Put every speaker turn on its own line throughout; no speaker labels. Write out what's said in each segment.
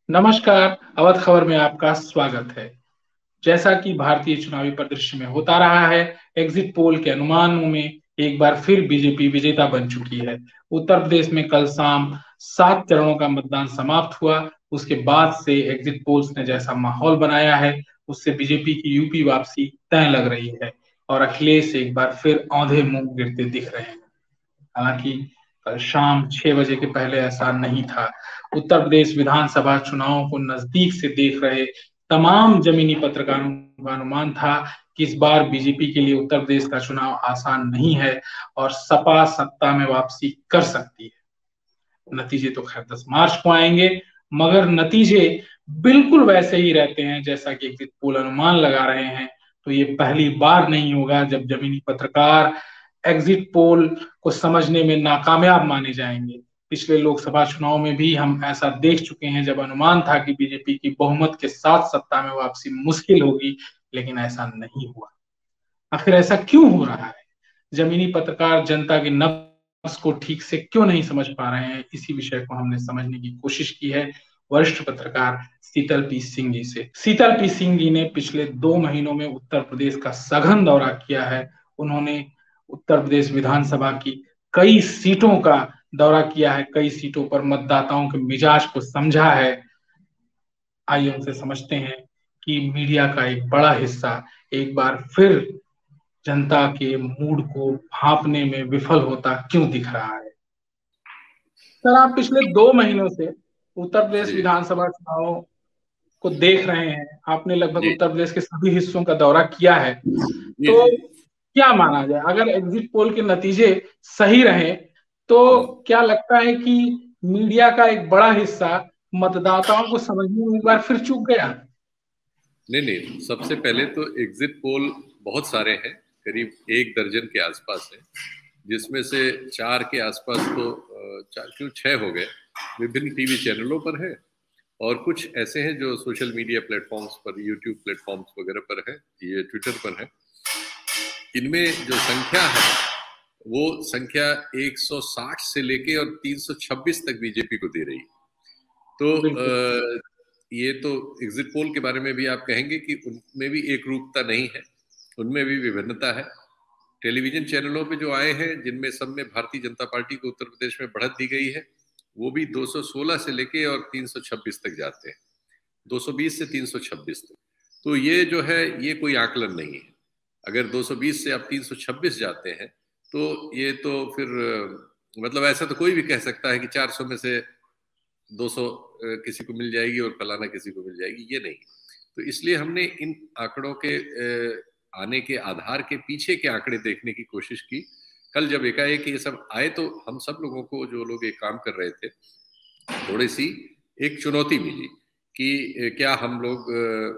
नमस्कार। अवध खबर में आपका स्वागत है। जैसा कि भारतीय चुनावी परिदृश्य में होता रहा है, एग्जिट पोल के अनुमानों में एक बार फिर बीजेपी विजेता बन चुकी है। उत्तर प्रदेश में कल शाम 7 चरणों का मतदान समाप्त हुआ। उसके बाद से एग्जिट पोल्स ने जैसा माहौल बनाया है, उससे बीजेपी की यूपी वापसी तय लग रही है और अखिलेश एक बार फिर औंधे मुंह गिरते दिख रहे हैं। हालांकि कल शाम 6 बजे के पहले ऐसा नहीं था। उत्तर प्रदेश विधानसभा चुनावों को नजदीक से देख रहे तमाम जमीनी पत्रकारों का अनुमान था कि इस बार बीजेपी के लिए उत्तर प्रदेश का चुनाव आसान नहीं है और सपा सत्ता में वापसी कर सकती है। नतीजे तो खैर 10 मार्च को आएंगे, मगर नतीजे बिल्कुल वैसे ही रहते हैं जैसा कि एग्जिट पोल अनुमान लगा रहे हैं। तो ये पहली बार नहीं होगा जब जमीनी पत्रकार एग्जिट पोल को समझने में नाकामयाब माने जाएंगे। पिछले लोकसभा चुनाव में भी हम ऐसा देख चुके हैं जब अनुमान था कि बीजेपी की बहुमत के साथ सत्ता में वापसी मुश्किल होगी, लेकिन ऐसा नहीं हुआ। आखिर ऐसा क्यों हो रहा है? जमीनी पत्रकार जनता के नब्ज को ठीक से क्यों नहीं समझ पा रहे हैं? इसी विषय को हमने समझने की कोशिश की है वरिष्ठ पत्रकार शीतल पी सिंह जी से। शीतल पी सिंह जी ने पिछले 2 महीनों में उत्तर प्रदेश का सघन दौरा किया है। उन्होंने उत्तर प्रदेश विधानसभा की कई सीटों का दौरा किया है, कई सीटों पर मतदाताओं के मिजाज को समझा है। आइए उनसे समझते हैं कि मीडिया का एक बड़ा हिस्सा एक बार फिर जनता के मूड को भांपने में विफल होता क्यों दिख रहा है। सर, आप पिछले 2 महीनों से उत्तर प्रदेश
जी
विधानसभा चुनाव को देख रहे हैं। आपने लगभग
जी
उत्तर प्रदेश के सभी हिस्सों का दौरा किया है।
जी
तो
जी।
क्या माना जाए, अगर एग्जिट पोल के नतीजे सही रहे तो क्या लगता है कि मीडिया का एक बड़ा हिस्सा मतदाताओं को समझने में एक बार फिर चूक गया?
नहीं नहीं, सबसे पहले तो एग्जिट पोल बहुत सारे हैं, करीब 1 दर्जन के आसपास है, जिसमें से 4 के आसपास तो 4 क्यों 6 हो गए, विभिन्न टीवी चैनलों पर है। और कुछ ऐसे हैं जो सोशल मीडिया प्लेटफॉर्म्स पर, यूट्यूब प्लेटफॉर्म्स वगैरह पर है, ये ट्विटर पर है। इनमें जो संख्या है वो संख्या 160 से लेके और 326 तक बीजेपी को दे रही है। तो
बिल्कुल।
ये तो एग्जिट पोल के बारे में भी आप कहेंगे कि उनमें भी एक रूपता नहीं है, उनमें भी विभिन्नता है। टेलीविजन चैनलों पे जो आए हैं, जिनमें सब में भारतीय जनता पार्टी को उत्तर प्रदेश में बढ़त दी गई है, वो भी 216 से लेके और 326 तक जाते हैं, 220 से 326 तक। तो ये जो है, ये कोई आकलन नहीं है। अगर 220 से आप 326 जाते हैं तो ये तो फिर मतलब ऐसा तो कोई भी कह सकता है कि 400 में से 200 किसी को मिल जाएगी और फलाना किसी को मिल जाएगी, ये नहीं। तो इसलिए हमने इन आंकड़ों के आने के आधार के पीछे के आंकड़े देखने की कोशिश की। कल जब एकाएक ये सब आए तो हम सब लोगों को, जो लोग एक काम कर रहे थे, थोड़ी सी एक चुनौती मिली कि क्या हम लोग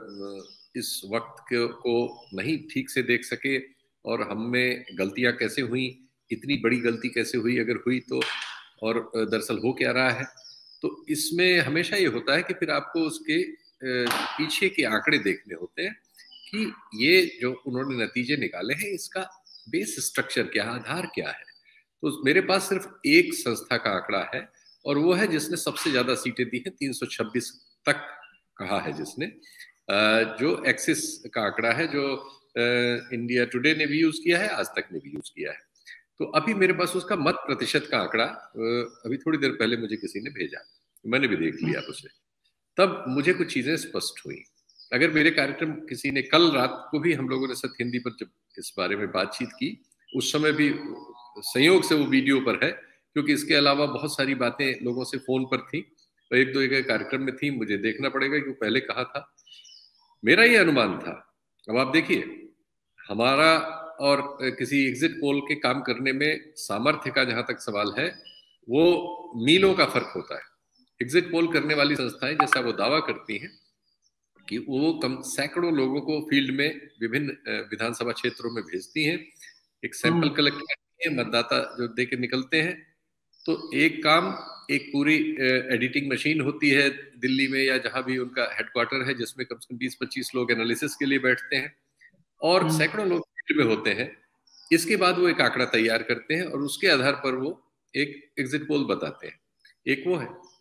इस वक्त को नहीं ठीक से देख सके और हम में गलतियां कैसे हुई, इतनी बड़ी गलती कैसे हुई अगर हुई तो, और दरअसल हो क्या रहा है। तो इसमें हमेशा ये होता है कि फिर आपको उसके पीछे के आंकड़े देखने होते हैं कि ये जो उन्होंने नतीजे निकाले हैं, इसका बेस स्ट्रक्चर क्या, आधार क्या है। तो मेरे पास सिर्फ एक संस्था का आंकड़ा है और वो है जिसने सबसे ज्यादा सीटें दी हैं, 326 तक कहा है जिसने, जो एक्सिस का आंकड़ा है, जो इंडिया टुडे ने भी यूज किया है, आज तक ने भी यूज किया है। तो अभी मेरे पास उसका मत प्रतिशत का आंकड़ा अभी थोड़ी देर पहले मुझे किसी ने भेजा, मैंने भी देख लिया उसे। तब मुझे कुछ चीजें स्पष्ट हुई। अगर मेरे कार्यक्रम किसी ने, कल रात को भी हम लोगों ने सत हिंदी पर जब इस बारे में बातचीत की, उस समय भी संयोग से वो वीडियो पर है, क्योंकि इसके अलावा बहुत सारी बातें लोगों से फोन पर थी और एक दो एक कार्यक्रम में थी, मुझे देखना पड़ेगा कि पहले कहा था। मेरा ये अनुमान था। अब आप देखिए, हमारा और किसी एग्जिट पोल के काम करने में सामर्थ्य का जहां तक सवाल है, वो मीलों का फर्क होता है। एग्जिट पोल करने वाली संस्थाएं, जैसा वो दावा करती हैं कि वो कम सैकड़ों लोगों को फील्ड में विभिन्न विधानसभा क्षेत्रों में भेजती हैं, एक सैंपल कलेक्ट करती हैं, मतदाता जो दे के निकलते हैं। तो एक काम, एक पूरी एडिटिंग मशीन होती है दिल्ली में या जहां भी उनका हेडक्वार्टर है, जिसमें कम से कम 20-25 लोग एनालिसिस के लिए बैठते हैं और सैकड़ों लोग फील्ड में होते हैं। इसके बाद वो एक आंकड़ा तैयार करते हैं और उसके आधार पर वो एक एग्जिट पोल बताते हैं। एक वो है।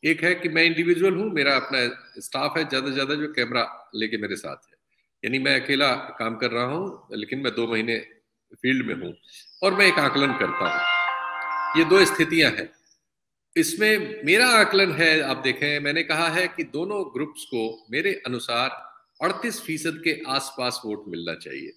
एक है कि मैं इंडिविजुअल हूं, मेरा अपना स्टाफ है ज्यादा से ज्यादा जो कैमरा लेके मेरे साथ है, यानी मैं अकेला काम कर रहा हूं, लेकिन मैं 2 महीने फील्ड में हूं और मैं एक आकलन करता हूं। ये दो स्थितियां हैं। इसमें मेरा आकलन है, आप देखें मैंने कहा है कि दोनों ग्रुप्स को मेरे अनुसार 38% के आसपास वोट मिलना चाहिए।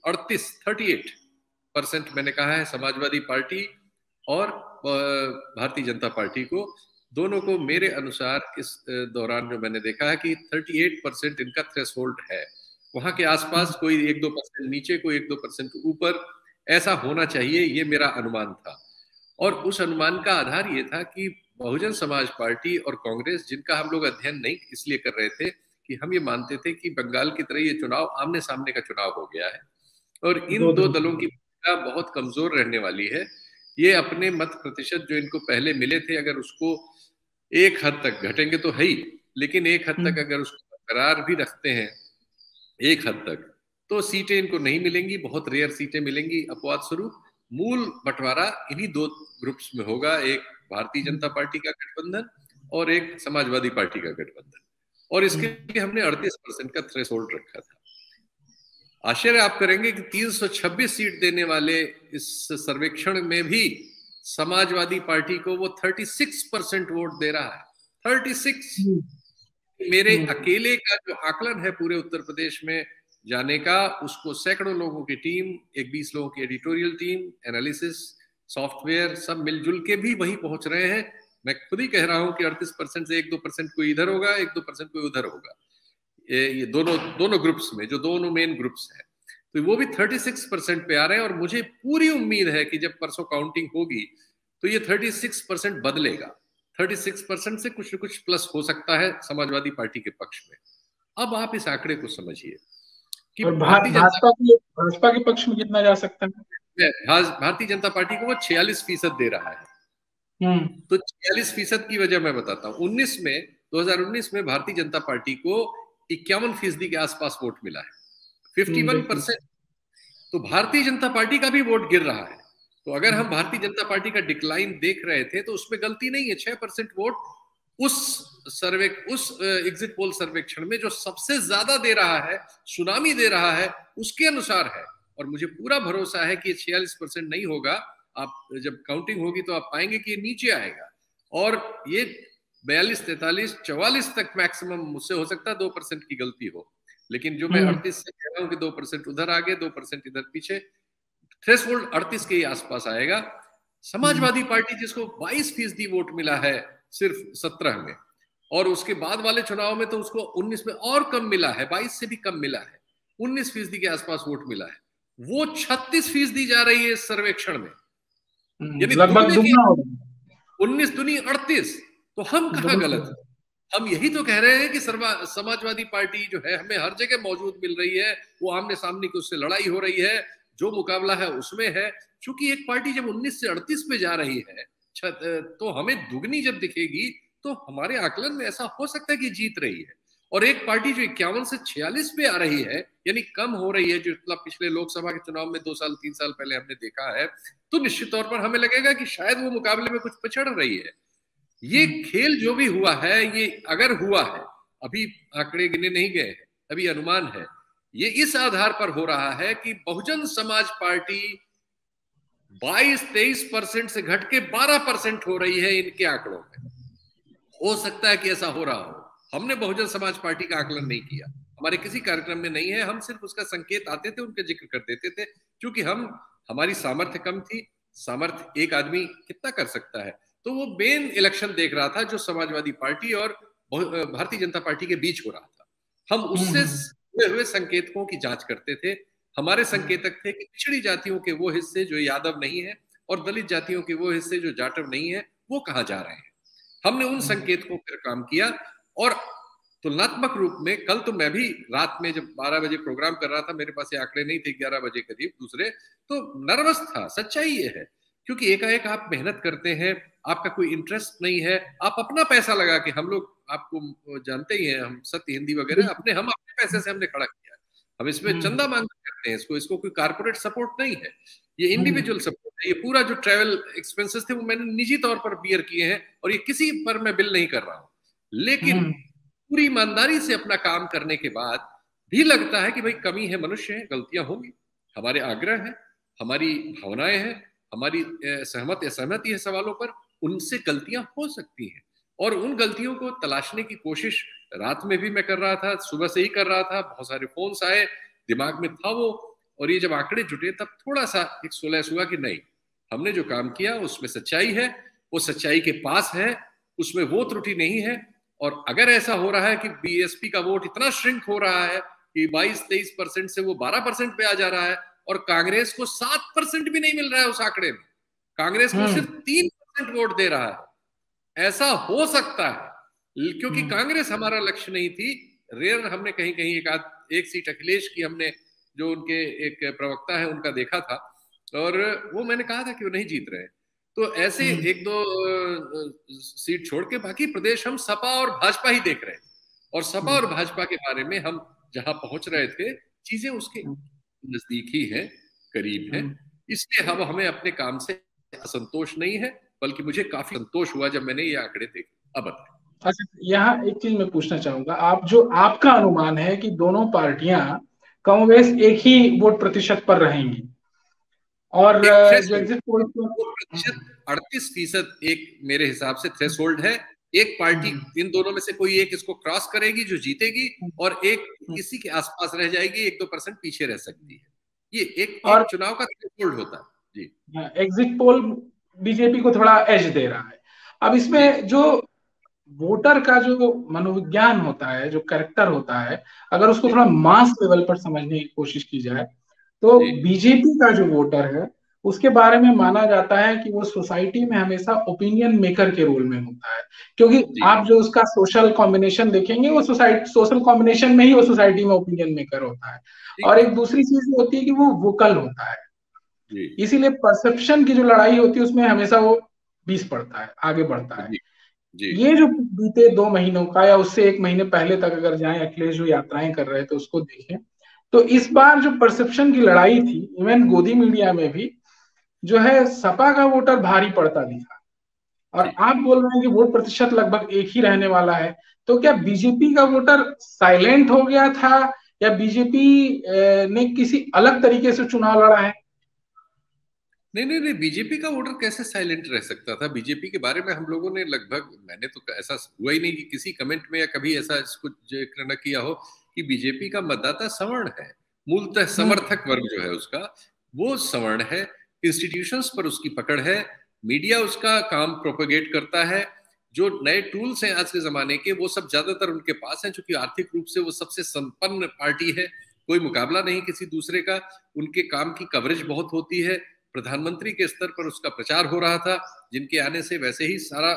38% मैंने कहा है समाजवादी पार्टी और भारतीय जनता पार्टी को, दोनों को मेरे अनुसार इस दौरान जो मैंने देखा है कि 38% इनका थ्रेशोल्ड है। वहां के आसपास कोई 1-2% नीचे, कोई 1-2% ऊपर, ऐसा होना चाहिए, ये मेरा अनुमान था। और उस अनुमान का आधार ये था कि बहुजन समाज पार्टी और कांग्रेस, जिनका हम लोग अध्ययन नहीं इसलिए कर रहे थे कि हम ये मानते थे कि बंगाल की तरह ये चुनाव आमने सामने का चुनाव हो गया है और इन दो दलों की भूमिका बहुत कमजोर रहने वाली है। ये अपने मत प्रतिशत जो इनको पहले मिले थे, अगर उसको एक हद तक घटेंगे तो है ही, लेकिन एक हद तक अगर उसको बरकरार भी रखते हैं एक हद तक, तो सीटें इनको नहीं मिलेंगी, बहुत रेयर सीटें मिलेंगी अपवाद स्वरूप। मूल बंटवारा इन्हीं दो ग्रुप्स में होगा, एक भारतीय जनता पार्टी का गठबंधन और एक समाजवादी पार्टी का गठबंधन, और इसके लिए हमने 38% का थ्रेशोल्ड रखा था। आश्चर्य आप करेंगे कि 326 सीट देने वाले इस सर्वेक्षण में भी समाजवादी पार्टी को वो 36% वोट दे रहा है। 36। मेरे अकेले का जो आकलन है पूरे उत्तर प्रदेश में जाने का, उसको सैकड़ों लोगों की टीम, एक 20 लोगों की एडिटोरियल टीम, एनालिसिस, सॉफ्टवेयर, सब मिलजुल के भी वही पहुंच रहे हैं। मैं खुद ही कह रहा हूं कि 38% से 1-2% कोई इधर होगा, 1-2% कोई उधर होगा, ये दोनों ग्रुप्स में, जो दोनों मेन ग्रुप्स हैं, तो वो भी 36% पे आ रहे हैं। और मुझे पूरी उम्मीद है कि जब परसों काउंटिंग होगी तो ये 36% बदलेगा। 36% से कुछ न कुछ प्लस हो सकता है समाजवादी पार्टी के पक्ष में। अब आप इस आंकड़े को समझिए कि
और भाजपा के पक्ष में कितना जा सकता है?
भारतीय जनता पार्टी को वो 46% दे रहा है। तो 46% की वजह मैं बताता हूँ। 2019 में भारतीय जनता पार्टी को 51% के आसपास वोट मिला है, 51%। तो भारतीय जनता पार्टी का भी वोट गिर रहा है। तो अगर हम भारतीय जनता पार्टी का डिक्लाइन देख रहे थे तो उसमें गलती नहीं है। 6% वोट उस एग्जिट पोल सर्वेक्षण में जो सबसे ज्यादा दे रहा है, सुनामी दे रहा है, उसके अनुसार है। और मुझे पूरा भरोसा है कि 46% नहीं होगा। आप जब काउंटिंग होगी तो आप पाएंगे कि ये नीचे आएगा और ये 42, 43, 44 तक मैक्सिमम मुझसे हो सकता है 2% की गलती हो। लेकिन जो मैं 38 से कह रहा हूं कि 2% उधर आगे, 2% इधर पीछे, थ्रेशोल्ड 38 के आसपास आएगा। समाजवादी पार्टी जिसको 22% वोट मिला है सिर्फ 17 में, और उसके बाद वाले चुनाव में तो उसको 19 में और कम मिला है, 22 से भी कम मिला है, 19% के आसपास वोट मिला है। वो 36% जा रही है इस सर्वेक्षण में, यानी
लगभग दुगना हो रहा है।
19 दूनी 38। तो हम कहाँ गलत है? हम यही तो कह रहे हैं कि समाजवादी पार्टी जो है हमें हर जगह मौजूद मिल रही है, वो आमने सामने की उससे लड़ाई हो रही है, जो मुकाबला है उसमें है। चूंकि एक पार्टी जब 19 से 38 पे जा रही है तो हमें दुगनी जब दिखेगी तो हमारे आकलन में ऐसा हो सकता है कि जीत रही है। और एक पार्टी जो 51 से 46 पे आ रही है, यानी कम हो रही है, जो पिछले लोकसभा के चुनाव में 2 साल 3 साल पहले हमने देखा है, तो निश्चित तौर पर हमें लगेगा कि शायद वो मुकाबले में कुछ पिछड़ रही है। ये खेल जो भी हुआ है, ये अगर हुआ है, अभी आंकड़े गिने नहीं गए हैं, अभी अनुमान है, ये इस आधार पर हो रहा है कि बहुजन समाज पार्टी 22-23% से घट के 12% हो रही है इनके आंकड़ों में। हो सकता है कि ऐसा हो रहा हो। हमने बहुजन समाज पार्टी का आकलन नहीं किया, हमारे किसी कार्यक्रम में नहीं है, हम सिर्फ उसका संकेत आते थे, उनका जिक्र कर देते थे, क्योंकि हमारी सामर्थ्य कम थी। सामर्थ्य एक आदमी कितना कर सकता है, तो वो मेन इलेक्शन देख रहा था जो समाजवादी पार्टी और भारतीय जनता पार्टी के बीच हो रहा था। हम उससे हुए संकेतकों की जांच करते थे। हमारे संकेतक थे कि पिछड़ी जातियों के वो हिस्से जो यादव नहीं है और दलित जातियों के वो हिस्से जो जाटव नहीं है, वो कहाँ जा रहे हैं। हमने उन संकेतकों पर काम किया और तुलनात्मक रूप में कल तो मैं भी रात में जब 12 बजे प्रोग्राम कर रहा था, मेरे पास ये आंकड़े नहीं थे, 11 बजे करीब दूसरे, तो नर्वस था। सच्चाई ये है, क्योंकि एकाएक आप मेहनत करते हैं, आपका कोई इंटरेस्ट नहीं है, आप अपना पैसा लगा के, हम लोग आपको जानते ही हैं, हम सत्य हिंदी वगैरह हम अपने पैसे से हमने खड़ा किया, हम इसमें चंदा मांग करते हैं, इसको कोई कारपोरेट सपोर्ट नहीं है, ये इंडिविजुअल सपोर्ट है। ये पूरा जो ट्रैवल एक्सपेंसेस थे वो मैंने निजी तौर पर बियर किए हैं और ये किसी पर मैं बिल नहीं कर रहा हूँ। लेकिन पूरी ईमानदारी से अपना काम करने के बाद भी लगता है कि भाई कमी है, मनुष्य है, गलतियां होंगी, हमारे आग्रह हैं, हमारी भावनाएं हैं, हमारी सहमत असहमति है सवालों पर, उनसे गलतियां हो सकती हैं। और उन गलतियों को तलाशने की कोशिश रात में भी मैं कर रहा था, सुबह से ही कर रहा था, बहुत सारे फोन्स आए, दिमाग में था वो। और ये जब आंकड़े जुटे तब थोड़ा सा एक सुलह हुआ कि नहीं, हमने जो काम किया उसमें सच्चाई है, वो सच्चाई के पास है, उसमें वो त्रुटि नहीं है। और अगर ऐसा हो रहा है कि बीएसपी का वोट इतना श्रिंक हो रहा है कि 22-23% से वो 12% पे आ जा रहा है, और कांग्रेस को 7% भी नहीं मिल रहा है उस आंकड़े में, कांग्रेस को सिर्फ 3% वोट दे रहा है, ऐसा हो सकता है क्योंकि कांग्रेस हमारा लक्ष्य नहीं थी। रेयर हमने कहीं कहीं एक सीट अखिलेश की, हमने जो उनके एक प्रवक्ता है उनका देखा था, और वो मैंने कहा था कि वो नहीं जीत रहे। तो ऐसे एक दो सीट छोड़ के बाकी प्रदेश हम सपा और भाजपा ही देख रहे हैं, और सपा और भाजपा के बारे में हम जहां पहुंच रहे थे, चीजें उसके नजदीक ही है, करीब है, इसलिए हम हमें अपने काम से असंतोष नहीं है, बल्कि मुझे काफी संतोष हुआ जब मैंने ये आंकड़े देखे। अब
अच्छा, यहाँ एक चीज मैं पूछना चाहूंगा, आप जो आपका अनुमान है कि दोनों पार्टियां कमोबेश एक ही वोट प्रतिशत पर रहेंगी, और
एक
जो एग्जिट पोल
38% एक मेरे हिसाब से थ्रेशोल्ड है। एक पार्टी इन दोनों में से कोई एक इसको क्रॉस करेगी जो जीतेगी, और एक किसी के आसपास रह जाएगी, 1-2% पीछे रह सकती है। ये एक चुनाव का थ्रेशोल्ड होता है जी।
एग्जिट पोल बीजेपी को थोड़ा एज दे रहा है। अब इसमें जो वोटर का जो मनोविज्ञान होता है, जो कैरेक्टर होता है, अगर उसको थोड़ा मास लेवल पर समझने की कोशिश की जाए, तो बीजेपी का जो वोटर है उसके बारे में माना जाता है कि वो सोसाइटी में हमेशा ओपिनियन मेकर के रोल में होता है, क्योंकि आप जो उसका सोशल कॉम्बिनेशन देखेंगे, वो सोशल कॉम्बिनेशन में ही वो सोसाइटी में ओपिनियन मेकर होता है। और एक दूसरी चीज होती है कि वो वोकल होता है, इसीलिए परसेप्शन की जो लड़ाई होती है उसमें हमेशा वो 20 पड़ता है, आगे बढ़ता है। ये जो बीते 2 महीनों का या उससे 1 महीने पहले तक अगर जाएं, अखिलेश जो यात्राएं कर रहे थे उसको देखें, तो इस बार जो परसेप्शन की लड़ाई थी, इवन गोदी मीडिया में भी जो है सपा का वोटर भारी पड़ता दिखा, और आप बोल रहे हैं कि वोट प्रतिशत लगभग एक ही रहने वाला है। तो क्या बीजेपी का वोटर साइलेंट हो गया था, या बीजेपी ने किसी अलग तरीके से चुनाव लड़ा है?
नहीं नहीं नहीं, बीजेपी का वोटर कैसे साइलेंट रह सकता था? बीजेपी के बारे में हम लोगों ने लगभग, मैंने तो ऐसा हुआ ही नहीं कि किसी कमेंट में या कभी ऐसा इसको जिक्र न किया हो कि बीजेपी का मतदाता सवर्ण है। मूलतः समर्थक वर्ग जो है उसका, वो सवर्ण है। इंस्टीट्यूशंस पर उसकी पकड़ है, मीडिया उसका काम प्रोपेगेट करता है, जो नए टूल्स हैं आज के जमाने के वो सब ज्यादातर उनके पास हैं, क्योंकि आर्थिक रूप से वो सबसे संपन्न पार्टी है, कोई मुकाबला नहीं किसी दूसरे का। उनके काम की कवरेज बहुत होती है, प्रधानमंत्री के स्तर पर उसका प्रचार हो रहा था, जिनके आने से वैसे ही सारा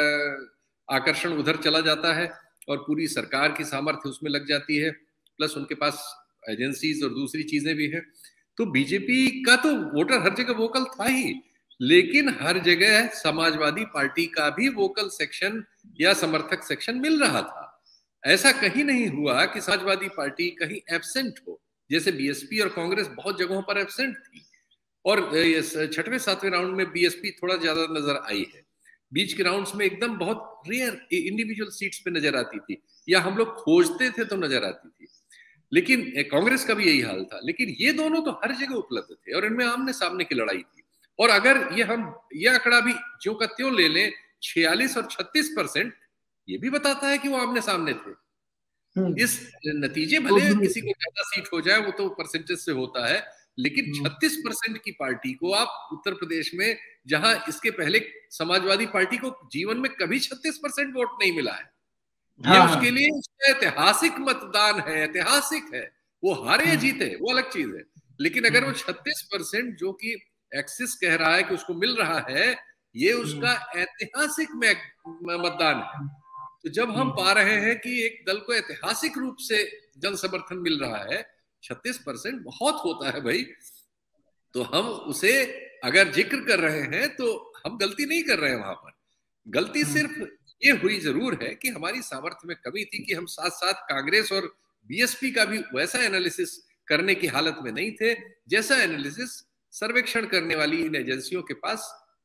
आकर्षण उधर चला जाता है, और पूरी सरकार की सामर्थ्य उसमें लग जाती है, प्लस उनके पास एजेंसीज और दूसरी चीजें भी हैं। तो बीजेपी का तो वोटर हर जगह वोकल था ही, लेकिन हर जगह समाजवादी पार्टी का भी वोकल सेक्शन या समर्थक सेक्शन मिल रहा था। ऐसा कहीं नहीं हुआ कि समाजवादी पार्टी कहीं एब्सेंट हो, जैसे बीएसपी और कांग्रेस बहुत जगहों पर एब्सेंट थी, और 6वें-7वें राउंड में बीएसपी थोड़ा ज्यादा नजर आई है। बीच के राउंड्स में एकदम बहुत रेयर इंडिविजुअल सीट्स पे नजर आती थी, या हम लोग खोजते थे तो नजर आती थी। लेकिन कांग्रेस का भी यही हाल था। लेकिन ये दोनों तो हर जगह उपलब्ध थे, और इनमें आमने सामने की लड़ाई थी। और अगर ये आंकड़ा भी ज्यों का त्यों ले लें, 46 और 36%, ये भी बताता है कि वो आमने सामने थे। इस नतीजे भले किसी को ज्यादा सीट हो जाए, वो तो परसेंटेज से होता है, लेकिन 36% की पार्टी को आप उत्तर प्रदेश में, जहां इसके पहले समाजवादी पार्टी को जीवन में कभी 36% वोट नहीं मिला है, ये उसके लिए उसका ऐतिहासिक मतदान है, ऐतिहासिक है। वो हारे या जीते वो अलग चीज है, लेकिन अगर वो 36% जो कि एक्सिस कह रहा है कि उसको मिल रहा है, ये उसका ऐतिहासिक मतदान है। तो जब हम पा रहे हैं कि एक दल को ऐतिहासिक रूप से जन समर्थन मिल रहा है, 36% बहुत होता है भाई। तो हम उसे अगर जिक्र कर रहे हैं तो हम गलती नहीं कर रहे हैं वहां पर। गलती सिर्फ ये हुई जरूर है कि हमारी सामर्थ्य में कमी थी कि हम साथ साथ कांग्रेस और बीएसपी का भी वैसा एनालिसिस करने की हालत में नहीं थे, जैसा एनालिसिस सर्वेक्षण करने वाली इन एजेंसियों के पास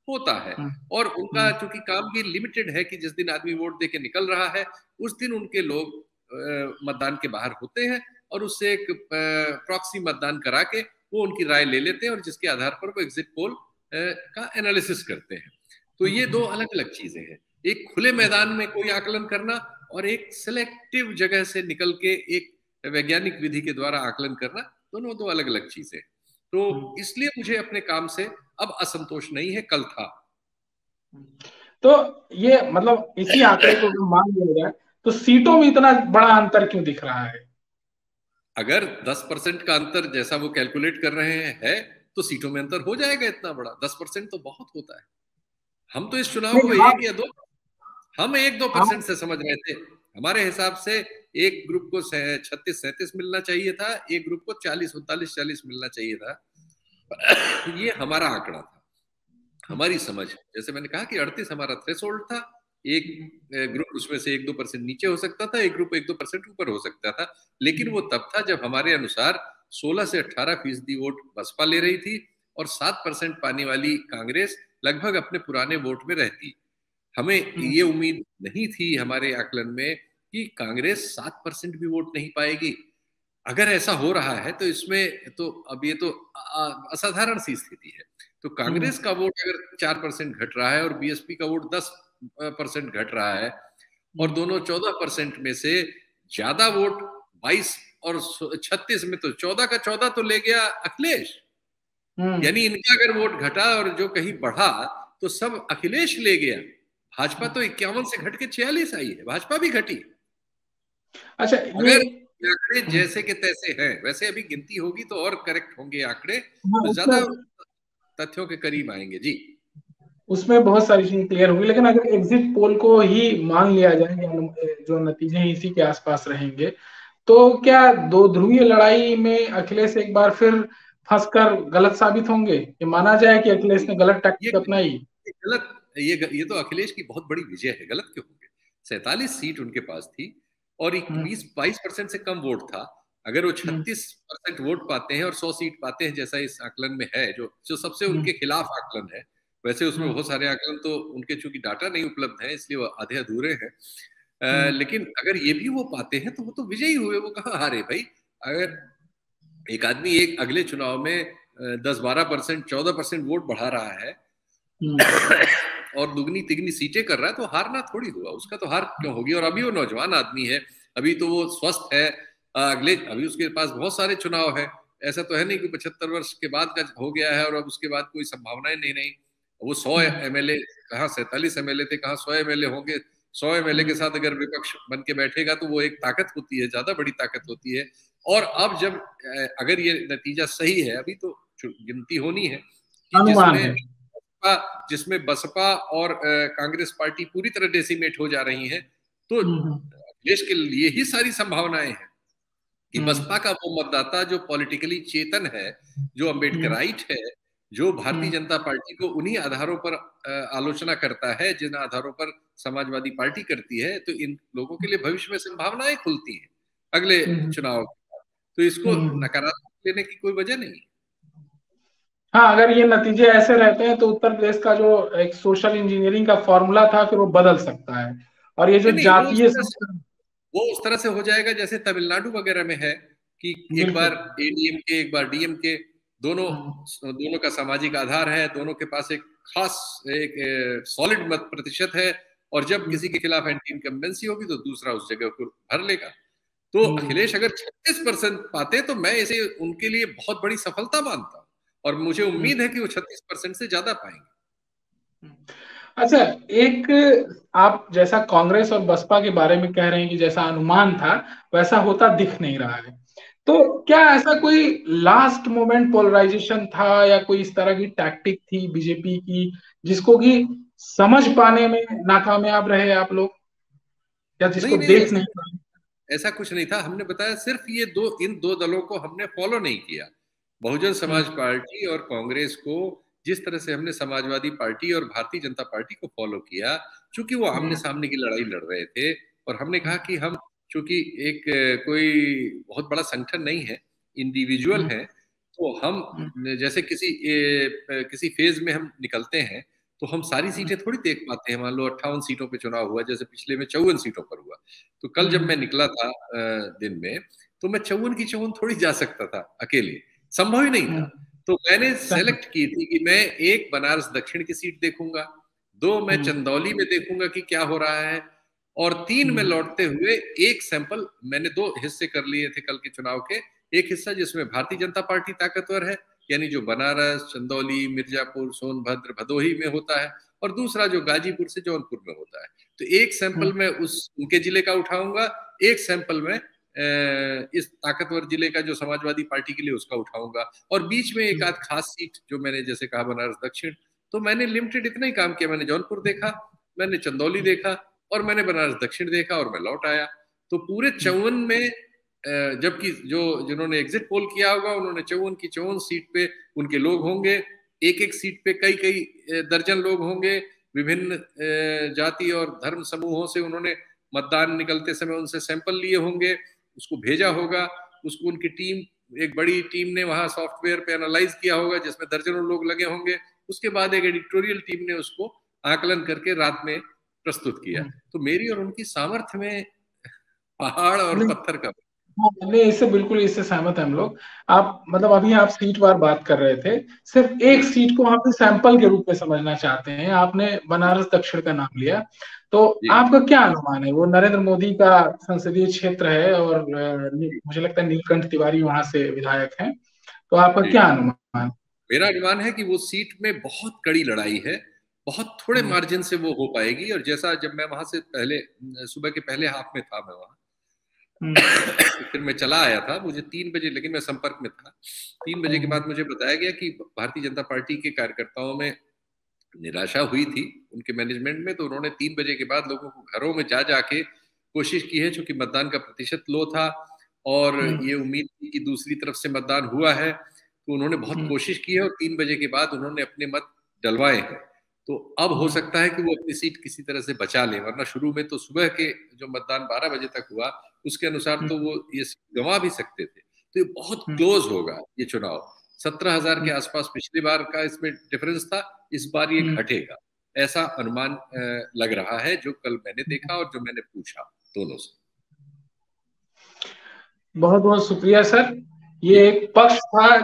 होता है।
हम्म,
और उनका चूंकि काम भी लिमिटेड है कि जिस दिन आदमी वोट दे के निकल रहा है उस दिन उनके लोग मतदान के बाहर होते हैं और उससे एक प्रॉक्सी मतदान करा के वो उनकी राय ले लेते हैं और जिसके आधार पर वो एग्जिट पोल का एनालिसिस करते हैं। तो ये दो अलग अलग चीजें हैं, एक खुले मैदान में कोई आकलन करना और एक सिलेक्टिव जगह से निकल के एक वैज्ञानिक विधि के द्वारा आकलन करना, दोनों दो अलग अलग चीजें। तो
हम्म।
इसलिए मुझे अपने काम से अब असंतोष नहीं है, कल था।
तो ये मतलब इसी आंकड़े को अगर मान लिया जाए तो सीटों में इतना बड़ा अंतर क्यों दिख रहा है?
अगर 10% का अंतर जैसा वो कैलकुलेट कर रहे हैं है, तो सीटों में अंतर हो जाएगा इतना बड़ा। 10% तो बहुत होता है। हम तो इस चुनाव
नहीं,
को
हाँ,
1 या 2, हम 1-2%
हाँ।
से समझ रहे थे। हमारे हिसाब से एक ग्रुप को 36-37 मिलना चाहिए था, एक ग्रुप को 40-39-40 मिलना चाहिए था। ये हमारा आंकड़ा था, हमारी समझ। जैसे मैंने कहा कि 38 हमारा थ्रेशोल्ड था। एक ग्रुप उसमें से 1-2% नीचे हो सकता था, एक ग्रुप 1-2% ऊपर हो सकता था। लेकिन वो तब था जब हमारे अनुसार 16 से 18% वोट बसपा ले रही थी और 7% पाने वाली कांग्रेस लगभग अपने पुराने वोट में रहती। हमें ये उम्मीद नहीं थी हमारे आकलन में कि कांग्रेस 7% भी वोट नहीं पाएगी। अगर ऐसा हो रहा है तो इसमें तो अब ये तो असाधारण सी स्थिति है। तो कांग्रेस का वोट अगर 4% घट रहा है और बीएसपी का वोट 10% घट रहा है और दोनों 14% में से ज्यादा वोट 22 और 36 में, तो 14 का 14 तो ले गया अखिलेश। यानी इनका अगर वोट घटा और जो कहीं बढ़ा तो सब अखिलेश ले गया। भाजपा तो 51 से घट के 46 आई है, भाजपा भी घटी।
अच्छा, ये
अगर ये आंकड़े जैसे के तैसे हैं, वैसे अभी गिनती होगी तो और करेक्ट होंगे आंकड़े,
हाँ,
तो ज्यादा तथ्यों के करीब आएंगे जी।
उसमें बहुत सारी चीजें क्लियर होंगी, लेकिन अगर एग्जिट पोल को ही मान लिया जाए कि जो नतीजे हैं इसी के आसपास रहेंगे, तो क्या दो ध्रुवीय लड़ाई में अखिलेश एक बार फिर फंसकर गलत साबित होंगे? ये माना जाए कि अखिलेश ने गलत
ये
टैक्टिक अपनाई।
गलत, ये तो अखिलेश की बहुत बड़ी विजय है, गलत क्यों होंगे? 47 सीट उनके पास थी और
हम्म,
20-22% से कम वोट था। अगर वो
हम्म,
36% वोट पाते हैं और 100 सीट पाते हैं जैसा इस आकलन में है, जो जो सबसे
हम्म,
उनके खिलाफ आकलन है। वैसे उसमें
हम्म,
बहुत सारे आकलन तो उनके चूंकि डाटा नहीं उपलब्ध है इसलिए वो आधे अधूरे हैं।
हम्म,
लेकिन अगर ये भी वो पाते हैं तो वो तो विजयी हुए, वो कहाँ हारे भाई। अगर एक आदमी एक अगले चुनाव में 10-12%, 14% वोट बढ़ा रहा है
हम्म,
और दुगनी तिगनी सीटें कर रहा है, तो हारना थोड़ी हुआ, उसका तो हार क्यों होगी। और अभी वो नौजवान आदमी है, अभी तो वो स्वस्थ है। अगले अभी उसके पास बहुत सारे चुनाव है। ऐसा तो है नहीं कि 75 वर्ष के बाद का हो गया है और अब उसके बाद कोई संभावनाएं नहीं नहीं। वो 100 एमएलए कहाँ, 47 एमएलए थे, कहाँ 100 एमएलए होंगे। 100 एमएलए के साथ अगर विपक्ष बन के बैठेगा तो वो एक ताकत होती है, ज्यादा बड़ी ताकत होती है। और अब जब अगर ये नतीजा सही है, अभी तो गिनती होनी है कि
अनुमान है।
जिसमें बसपा और कांग्रेस पार्टी पूरी तरह डेसिमेट हो जा रही हैं, तो
हम्म,
देश के लिए ही सारी संभावनाएं हैं कि
हम्म,
बसपा का वो मतदाता जो पॉलिटिकली चेतन है, जो
हम्म,
अम्बेडकराइट है, जो भारतीय
हम्म,
जनता पार्टी को उन्हीं आधारों पर आलोचना करता है जिन आधारों पर समाजवादी पार्टी करती है, तो इन लोगों के लिए भविष्य में संभावनाएं खुलती हैं अगले
हम्म,
चुनाव के बाद। तो इसको
हम्म।
नकारात्मक लेने की कोई वजह नहीं।
हाँ, अगर ये नतीजे ऐसे रहते हैं तो उत्तर प्रदेश का जो एक सोशल इंजीनियरिंग का फॉर्मूला था फिर वो बदल सकता है। और ये जो
नहीं नहीं,
जातीय समीकरण।
वो उस तरह से हो जाएगा जैसे तमिलनाडु वगैरह में है कि एक बार
बिल्कुल।
एडीएमके एक बार डीएमके, दोनों
हम्म,
दोनों का सामाजिक आधार है, दोनों के पास एक खास एक सॉलिड मत प्रतिशत है। और जब किसी के खिलाफ एंटी इनकम्बेंसी होगी तो दूसरा उस जगह को भर लेगा। तो
हम्म,
अखिलेश अगर 36% पाते तो मैं इसे उनके लिए बहुत बड़ी सफलता मानता हूँ और मुझे
हम्म,
उम्मीद है कि वो 36% से ज्यादा पाएंगे।
हम्म। अच्छा, एक आप जैसा कांग्रेस और बसपा के बारे में कह रहे हैं कि जैसा अनुमान था वैसा होता दिख नहीं रहा है, तो क्या ऐसा कोई लास्ट मोमेंट पोलराइजेशन था या कोई इस तरह की टैक्टिक थी बीजेपी की जिसको कि समझ पाने में नाकामयाब रहे आप लोग, या जिसको
नहीं नहीं,
देख
ऐसा
नहीं पाए?
ऐसा कुछ नहीं था। हमने बताया सिर्फ ये इन दो दलों को हमने फॉलो नहीं किया। बहुजन समाज
हम्म,
पार्टी और कांग्रेस को जिस तरह से हमने समाजवादी पार्टी और भारतीय जनता पार्टी को फॉलो किया, चूंकि वो आमने
हम्म,
सामने की लड़ाई लड़ रहे थे। और हमने कहा कि हम चूंकि एक कोई बहुत बड़ा संगठन नहीं है, इंडिविजुअल
हम्म,
है, तो हम
हम्म,
जैसे किसी फेज में हम निकलते हैं तो हम सारी सीटें थोड़ी देख पाते हैं। मान लो 58 सीटों पे चुनाव हुआ, जैसे पिछले में 54 सीटों पर हुआ। तो कल जब मैं निकला था दिन में, तो मैं 54 की 54 थोड़ी जा सकता था अकेले, संभव ही नहीं था। तो मैंने सेलेक्ट की थी कि मैं एक बनारस दक्षिण की सीट देखूंगा, 2 मैं चंदौली में देखूंगा कि क्या हो रहा है, और 3 में लौटते हुए एक सैंपल मैंने 2 हिस्से कर लिए थे कल के चुनाव के। एक हिस्सा जिसमें भारतीय जनता पार्टी ताकतवर है, यानी जो बनारस, चंदौली, मिर्जापुर, सोनभद्र, भदोही में होता है, और दूसरा जो गाजीपुर से जौनपुर में होता है। तो एक सैंपल मैं उनके जिले का उठाऊंगा, एक सैंपल मैं इस ताकतवर जिले का जो समाजवादी पार्टी के लिए उसका उठाऊंगा, और बीच में एक आध खास सीट जो मैंने जैसे कहा बनारस दक्षिण। तो मैंने लिमिटेड इतना ही काम किया, मैंने जौनपुर देखा, मैंने चंदौली देखा, और मैंने बनारस दक्षिण देखा, और मैं लौट आया। तो पूरे 54 में जबकि जो जिन्होंने एग्जिट पोल किया होगा उन्होंने 54 की 54 सीट पे उनके लोग होंगे, एक एक सीट पे कई कई दर्जन लोग होंगे, विभिन्न जाति और धर्म समूहों से उन्होंने मतदान निकलते समय उनसे सैंपल लिए होंगे, उसको भेजा होगा, उसको उनकी टीम, एक बड़ी टीम ने वहां सॉफ्टवेयर पे एनालाइज किया होगा जिसमें दर्जनों लोग लगे होंगे। उसके बाद एक एडिटोरियल टीम ने उसको आकलन करके रात में प्रस्तुत किया। तो मेरी और उनकी सामर्थ्य में पहाड़ और पत्थर का।
हाँ, नहीं, इससे बिल्कुल इससे सहमत है हम लोग। आप मतलब अभी आप सीट वार बात कर रहे थे, सिर्फ एक सीट को आप सैंपल के रूप में समझना चाहते हैं, आपने बनारस दक्षिण का नाम लिया, तो आपका क्या अनुमान है? वो नरेंद्र मोदी का संसदीय क्षेत्र है और मुझे लगता है नीलकंठ तिवारी वहां से विधायक हैं, तो आपका क्या अनुमान?
मेरा अनुमान है कि वो सीट में बहुत कड़ी लड़ाई है, बहुत थोड़े मार्जिन से वो हो पाएगी। और जैसा जब मैं वहां से पहले सुबह के पहले हाफ में था मैं वहां, फिर मैं चला आया था, मुझे 3 बजे, लेकिन मैं संपर्क में था, 3 बजे के बाद मुझे बताया गया कि भारतीय जनता पार्टी के कार्यकर्ताओं में निराशा हुई थी उनके मैनेजमेंट में। तो उन्होंने 3 बजे के बाद लोगों को घरों में जा जाके कोशिश की है, चूंकि मतदान का प्रतिशत लो था और ये उम्मीद थी कि दूसरी तरफ से मतदान हुआ है, तो उन्होंने बहुत कोशिश की है और 3 बजे के बाद उन्होंने अपने मत डलवाए हैं। तो अब हो सकता है कि वो अपनी सीट किसी तरह से बचा लें, वरना शुरू में तो सुबह के जो मतदान 12 बजे तक हुआ उसके अनुसार तो वो ये गंवा भी सकते थे। तो ये बहुत क्लोज होगा ये चुनाव। 17,000 के आसपास पिछली बार का इसमें डिफरेंस था, इस बार ये घटेगा, ऐसा अनुमान लग रहा है जो कल मैंने देखा और जो मैंने पूछा दोनों से।
बहुत बहुत शुक्रिया सर, ये एक पक्ष था